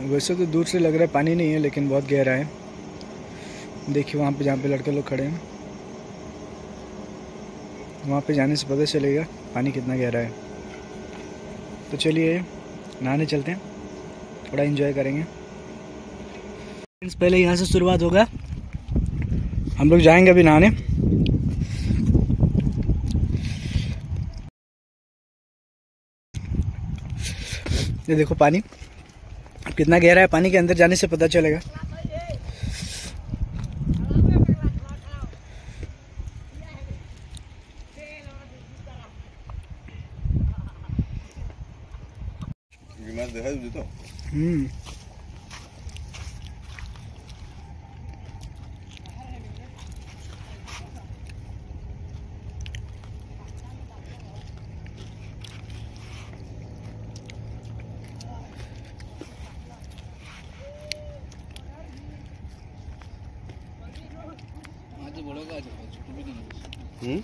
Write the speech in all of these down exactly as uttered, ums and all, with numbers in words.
वैसे तो दूर से लग रहा है पानी नहीं है, लेकिन बहुत गहरा है। देखिए वहाँ पे जहाँ पे लड़के लोग खड़े हैं, वहाँ पे जाने से पता चलेगा पानी कितना गहरा है। तो चलिए नहाने चलते हैं, थोड़ा एंजॉय करेंगे। पहले यहाँ से शुरुआत होगा, हम लोग जाएंगे अभी नहाने। ये देखो पानी कितना गहरा है, पानी के अंदर जाने से पता चलेगा। हम्म हम्म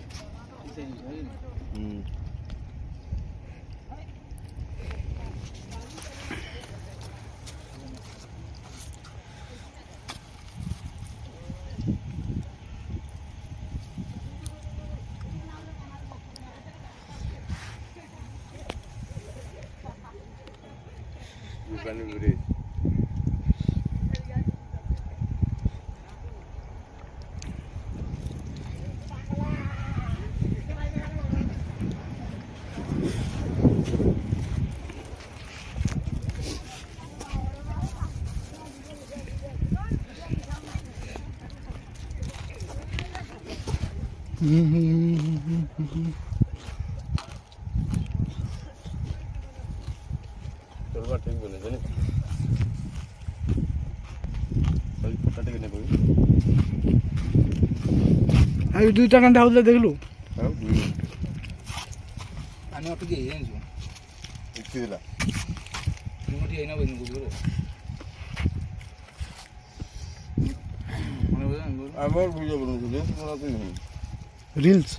ठीक बोले चलिए अभी दुईटा घंटा होता देख लू पानी आप के ये जो इतला मोटी है ना बन को दो माने बोल आमर वीडियो बनू दे बनाते नहीं रील्स